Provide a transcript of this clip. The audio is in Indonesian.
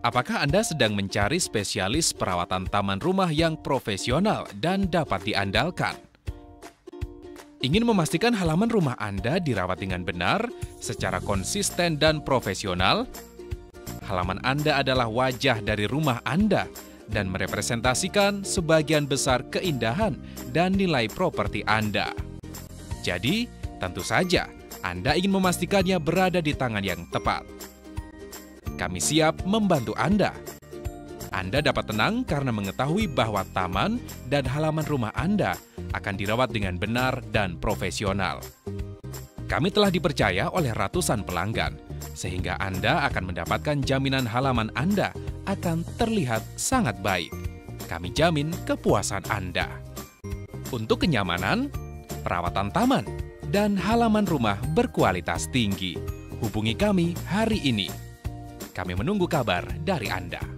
Apakah Anda sedang mencari spesialis perawatan taman rumah yang profesional dan dapat diandalkan? Ingin memastikan halaman rumah Anda dirawat dengan benar, secara konsisten dan profesional? Halaman Anda adalah wajah dari rumah Anda dan merepresentasikan sebagian besar keindahan dan nilai properti Anda. Jadi, tentu saja Anda ingin memastikannya berada di tangan yang tepat. Kami siap membantu Anda. Anda dapat tenang karena mengetahui bahwa taman dan halaman rumah Anda akan dirawat dengan benar dan profesional. Kami telah dipercaya oleh ratusan pelanggan, sehingga Anda akan mendapatkan jaminan halaman Anda akan terlihat sangat baik. Kami jamin kepuasan Anda. Untuk kenyamanan, perawatan taman, dan halaman rumah berkualitas tinggi, hubungi kami hari ini. Kami menunggu kabar dari Anda.